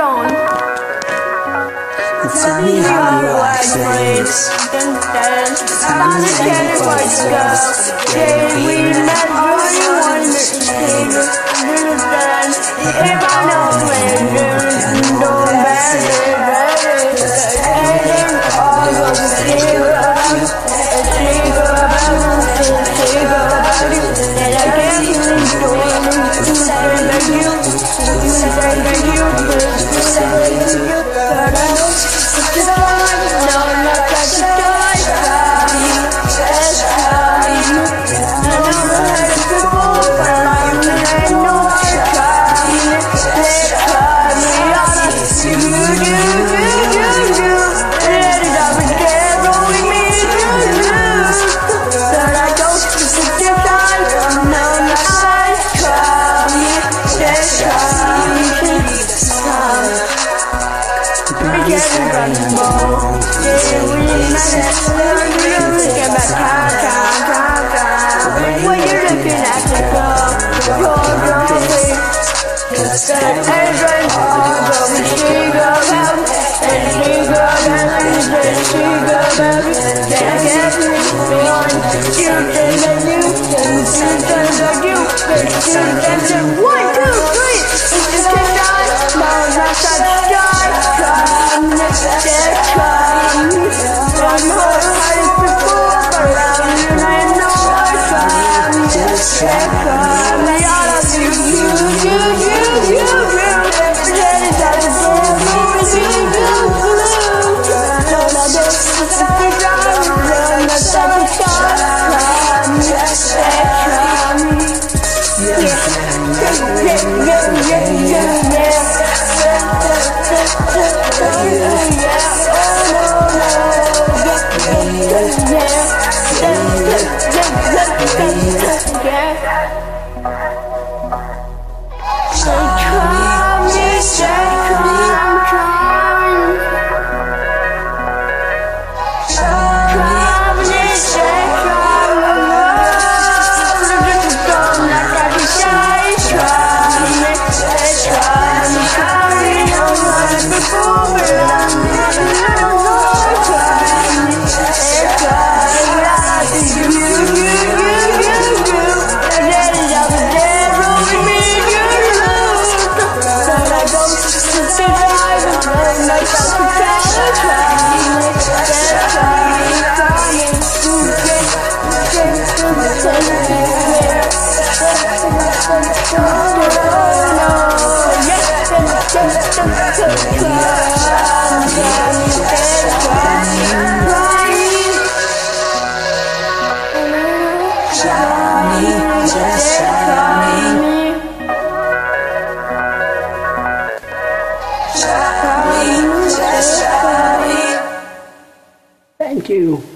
on. Tell me how you like this. On the candy white girl. Yeah, we met really wonder. If I know pleasure, don't bad it. All of the things about you. And I can't even do it. Like you. Like you. But I know it's time. No, not that you die. That's time. I never had a good boy, but I know I tried. They cut me out. You. Ended up in there, rolling me through. But I don't think you die. No, not I tried. They cut me. We can't run more. Yeah, we met at get back time. When you're looking at the girl, you're going. And run all over, she go out, and she go out, and she go out. Then I get me on. You think that you, like you, that's it. 1, 2, 3. It's just die. No, not such die. Come, I'm not hiding before, but I know I found just come me out of you. Pretend it's out of the blue. No, this is the time. Run the time. Come, just come. Thank you.